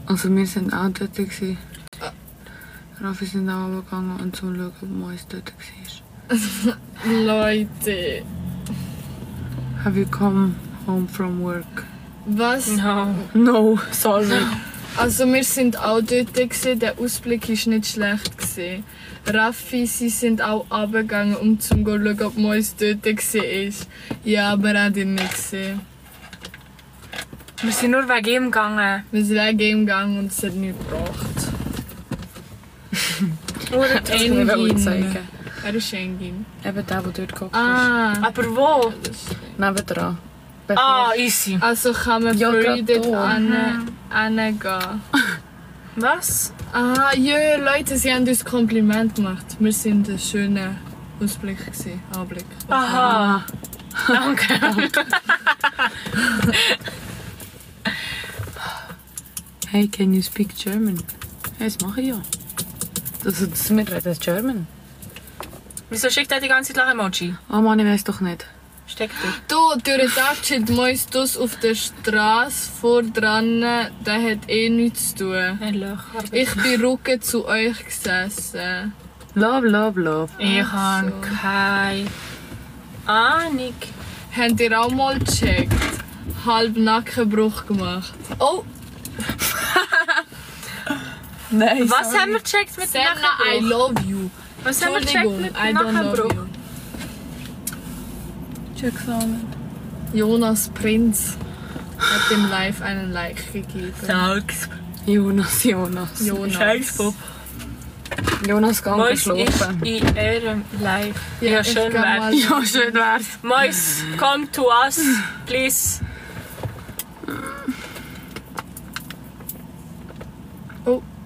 Also wir sind auch dort gewesen. Raffi sind auch gegangen und zum schauen, ob Mois dort war. Leute. Have you come home from work? Was? No. No, sorry. Also wir sind auch dort gewesen. Der Ausblick war nicht schlecht gewesen. Raffi, sie sind auch runtergegangen, um zu schauen, ob Mois dort war. Ja, aber er hat ihn nicht gesehen. Wir sind nur wegen ihm gegangen. Wir sind wegen ihm gegangen und es hat nichts gebracht. Oder Das kann ich auch zeigen. Er ist Engin. Eben der dort geguckt ist. Ah, Aber wo? Nebendran. Ah, easy. also kann man Ja, früh grad dort da. hingehen. Was? Ah, ja, Leute, sie haben uns Kompliment gemacht. Wir sind ein schöner Ausblick gewesen. Anblick. Aha. Danke. Hey, can you speak German? Hey, das mache ich ja. Das wir reden German. Wieso schickt er die ganze Zeit Lach-Emoji? Oh Mann, ich weiss doch nicht. Steckt er. Du, durch den Tag chillt Mois auf der Straße vor dran. Der hat eh nichts zu tun. Ein Loch. Ich bin Rücken zu euch gesessen. Love, love, love. Ich habe keine Ahnung. Habt ihr auch mal gecheckt? Halb Nackenbruch gemacht. Oh, Nein, Was haben wir gecheckt mit dem Senna, I Nackenbruch? love you. Was haben wir gecheckt Entschuldigung, mit I dem don't love Nackenbruch? you. Check's auch nicht. Jonas Prinz hat dem Live einen Like gegeben. Sag's. Jonas. Scheißbob. Jonas, gang Mois ist schlafen. in ihrem Live. Ja, Ja, ich schön geh mal- wär's. Ja, schön wär's. Mois, come to us, please. Oh,